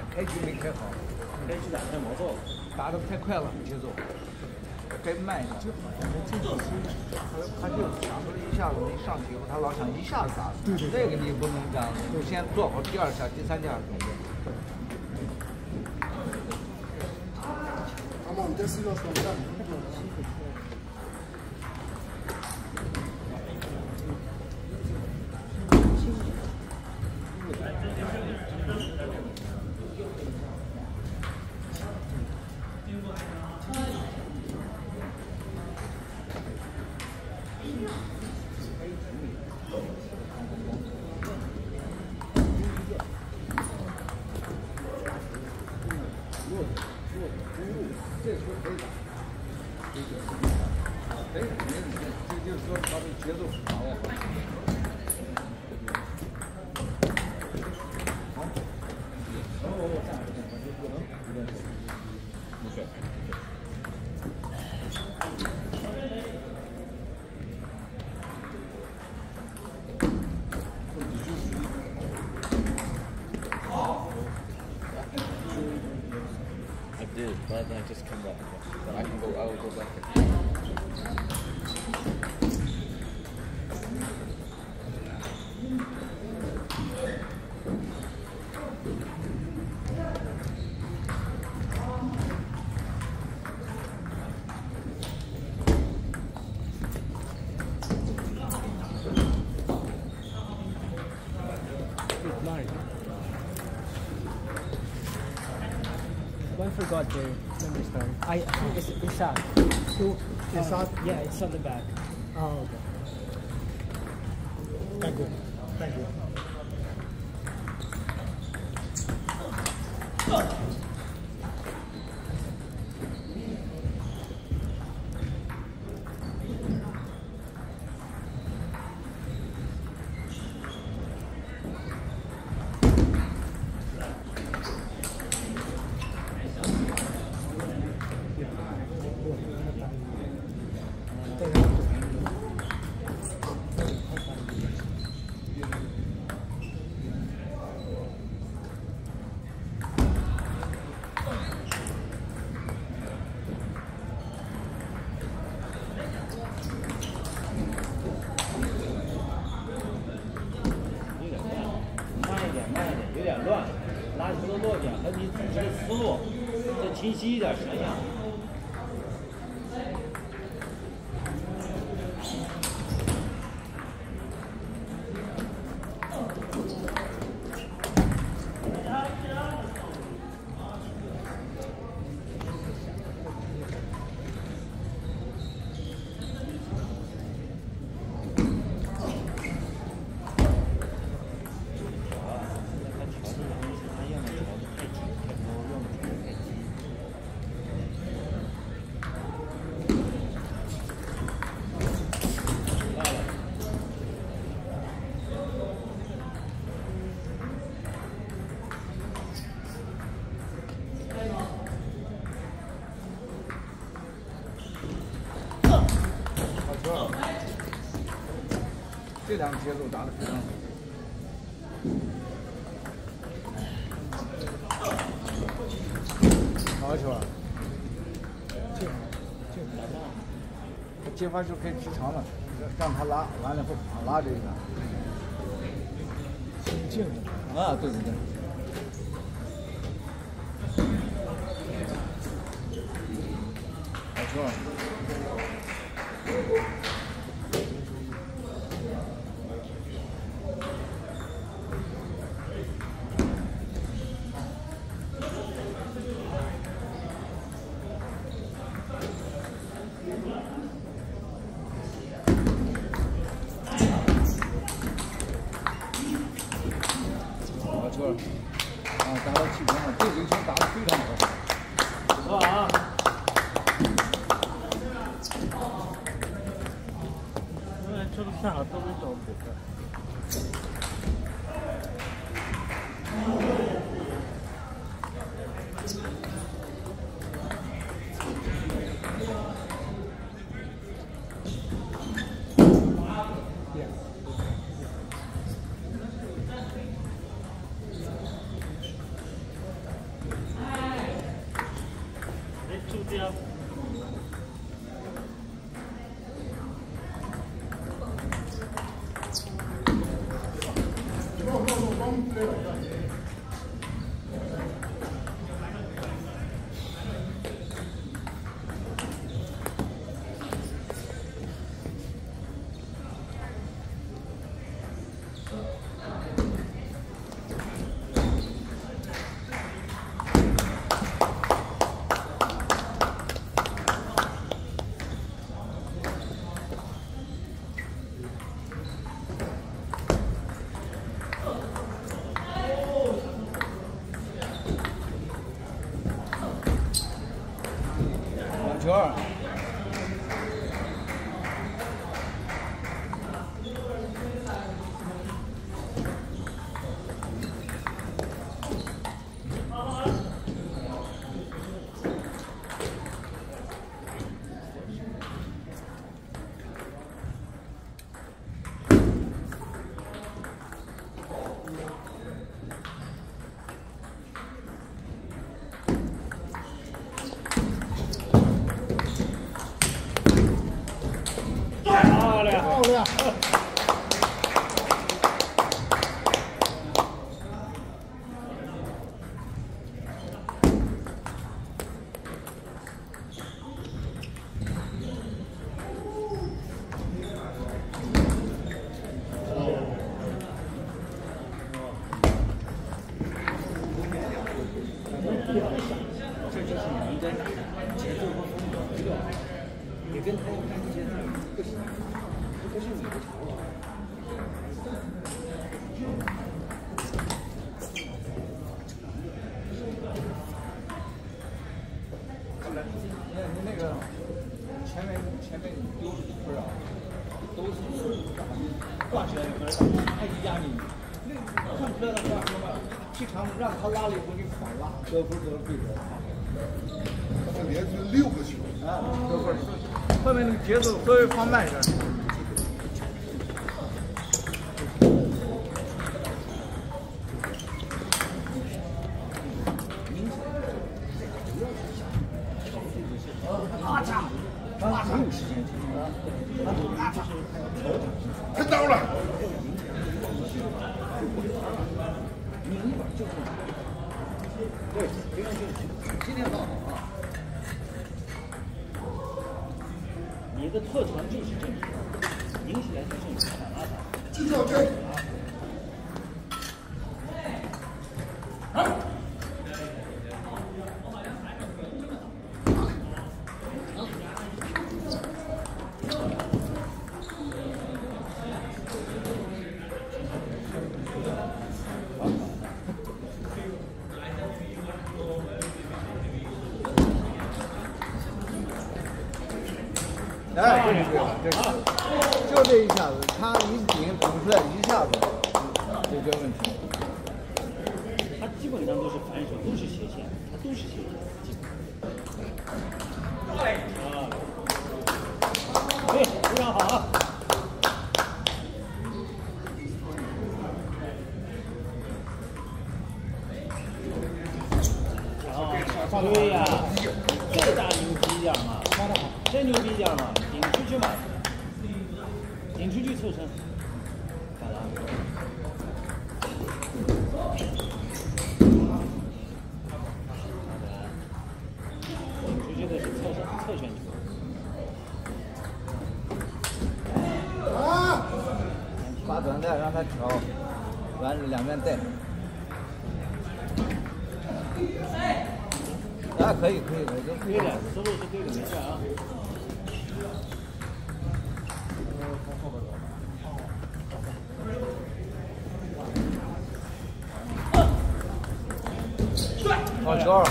开局没开好， 开局打太毛躁了， 打得太快了，节奏该慢一点。他就想说一下子没上去以后，他老想一下子打。对对。那个你不能这样，就先做好第二下、第三下准备。 Tamam, das ist was von dann. But then I just come back. Then I can go. I will go back. I forgot the number star. It's out. It's out? Yeah, it's on the back. Oh, okay. Thank you. Thank you. 这两个节奏打得非常好。好球啊！接发球可以提长了，让他拉完了后拉这个。 进啊，对对对。好球啊！打到气平了，这个球打得非常好。 不错啊！ 这个下都没找补。 这就是你应该打的节奏和风格，这个也跟他有关系，不行，这不是你的长处。你那个前面你丢的分啊，都是挂起来的分，他一压你，看出来的话说嘛，平常让他拉了以后你反拉，得分得对的。 他连续6个球。 啊，得分，后面那个节奏稍微放慢一点。 太刀了！ 对，非常就是今天好啊。 你的特长就是这个，赢起来就是你打拉打。 继续往前。 哎，对对了，这就这一下子，他一顶顶出来一下子解决问题。 他基本上都是反手，都是斜线，他都是斜线，基本。啊，对，非常好啊。对呀，这大牛逼样嘛，这牛逼样嘛，顶出去嘛，顶出去凑身，咋了？顶出去的是侧旋球。 把短带让他调，完了两边带。啊，可以，我就对的，思路是对的，没事啊。 好球！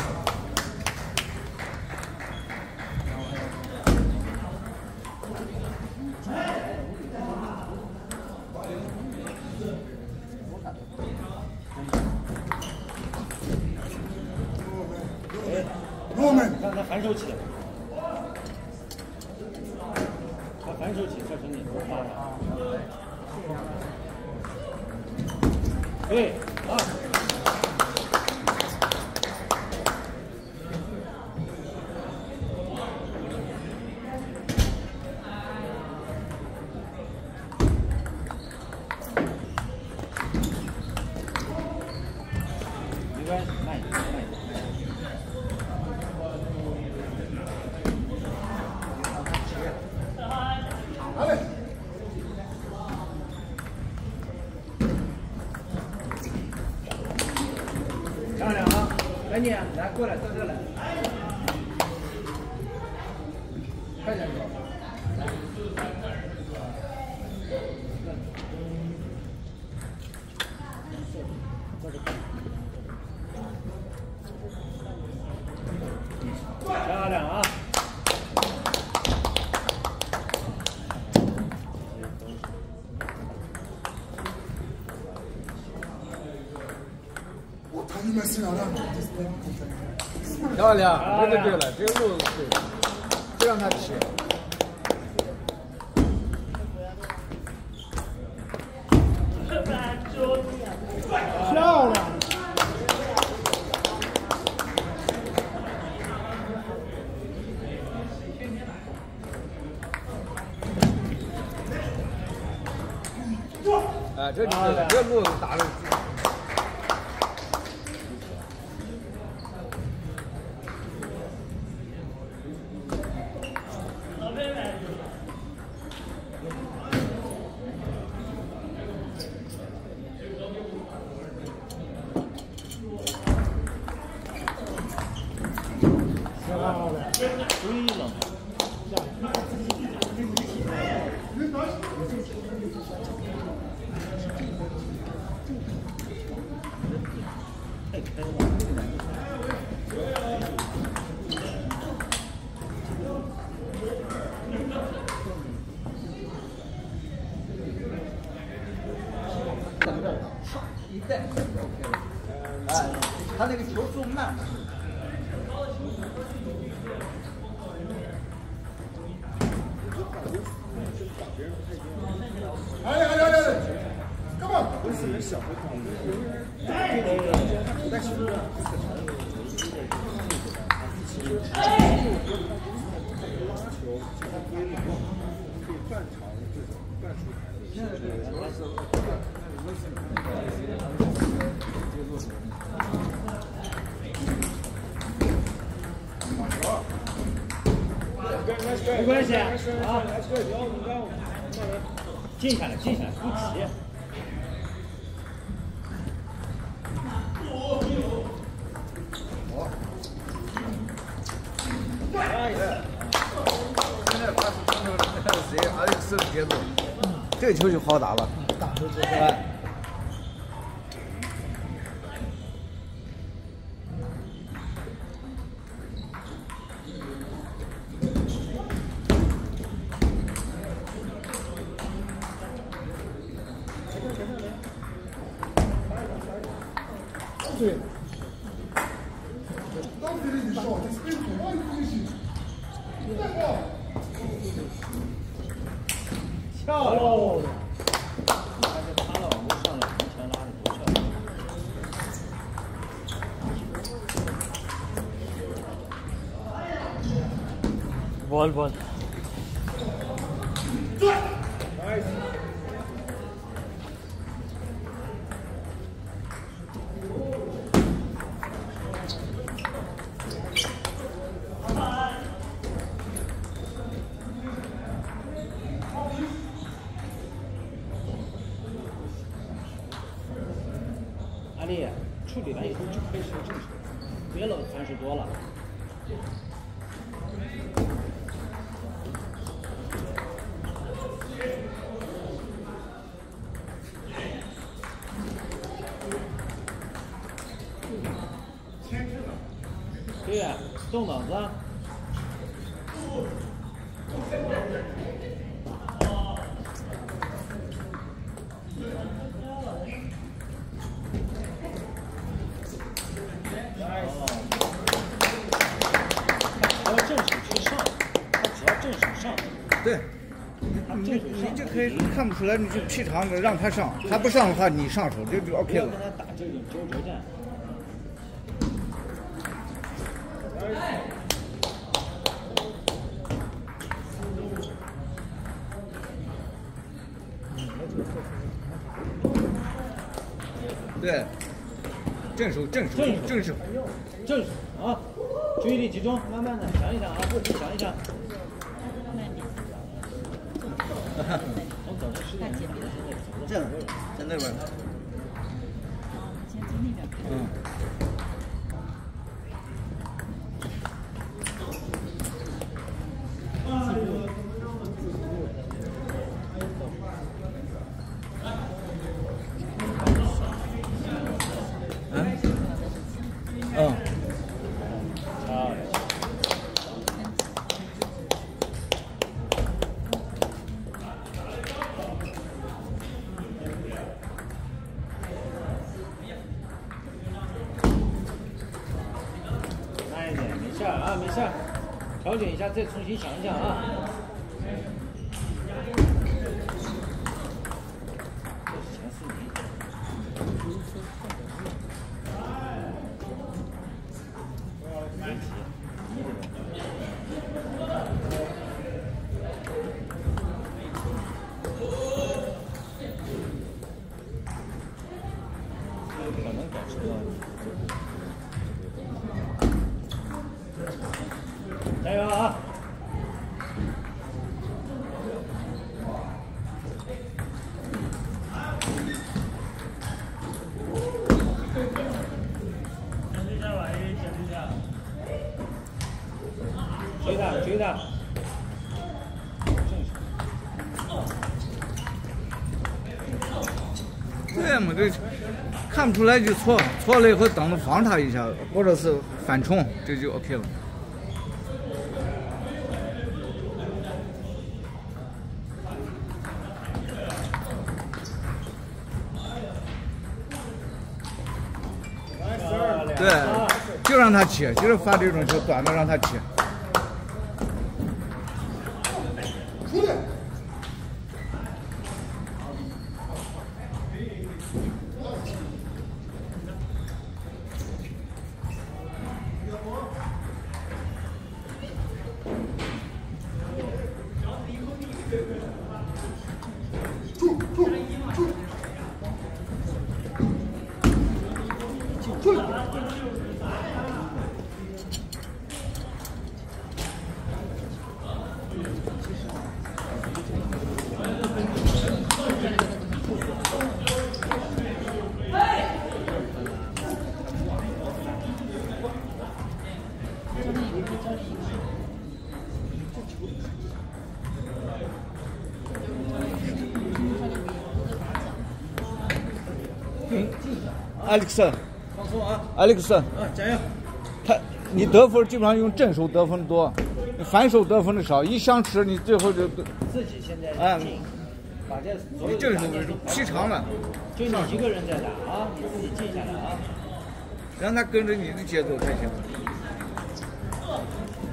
看他反手起，他反手起，侧身你多发展。对，啊。没关系，慢一点，慢一点。 漂亮啊！赶紧来过来，到这来，快点走。 漂亮啊！ 漂亮，这就对了，这个路子对的，就让他起。 漂亮！ 啊，这就对了，这路子打的。 追了。太开了。 一带就 OK 了。哎，他那个球速慢。 哎干嘛？不是人小会看。但是半场这种半出台的，现在这个主要是没关系啊，静下来，静下来，不急。 现在他是碰到那个谁，阿历克斯的节奏，这个球就好打了。 大球球。 哎。 对。当别人说，这是被恐慌的东西。 漂亮！你看这趴了，我上来从前拉着多漂亮！ ball。 阿丽，处理完以后就开始正手，别老传手多了。对呀，动脑子。 对，你就可以看不出来，你就劈长的让他上，他不上的话你上手就 OK 了。 不要跟他打这种交流战。 对，正手啊！注意力集中，慢慢的想一想啊，想一想。从早上10点钟这样，在那边。 先从那边看。 慢一点，没事啊，没事，调整一下，再重新想一想啊。这是前4名。别急，你这个。可能保持到。加油啊！小追他，追他。 对嘛，这看不出来就错，错了以后等着防他一下，或者是反冲，这就 OK 了。对，就让他起，就是发这种球短的让他起。出去。艾利克森， 放松啊！ 艾利克森， 加油！ 你得分基本上用正手得分多，你反手得分的少。一相持，你最后就自己现在进，把这所有你正手劈长了， 就你一个人在打啊，你自己静下来啊， 让他跟着你的节奏才行。